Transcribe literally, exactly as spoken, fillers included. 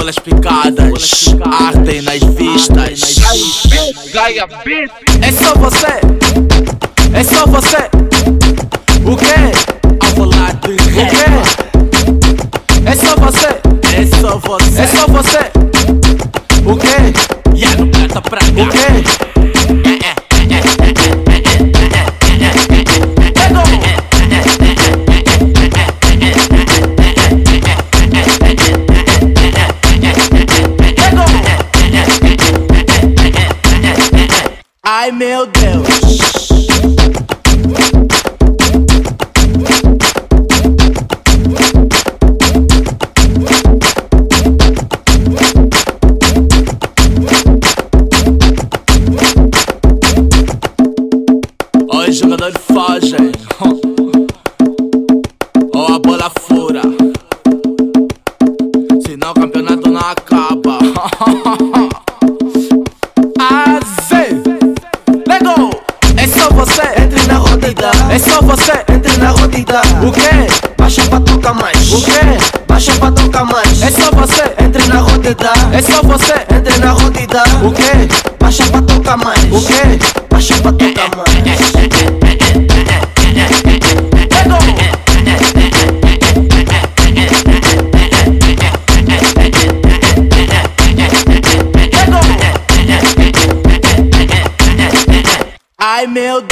Cebolas picadas, ardem nas vistas. Gaia Beat. É só você, é só você. O quê? Alvolado. O quê? É só você, é só você, é só você. O quê? E yeah, no prata pra cá. O quê? Ai meu Deus. Oi, jogador foge. Ou a bola fura, senão o campeonato não acaba. É só você, entre na rodida. É só você, entre na rodida. O quê? Baixa pra tocar mais. O quê? Baixa pra tocar mais. É só você, Entre na rodida. é só você. Entre na rodida. O quê? Baixa pra tocar mais. O quê? Baixa pra tocar mais. Ai meu Deus.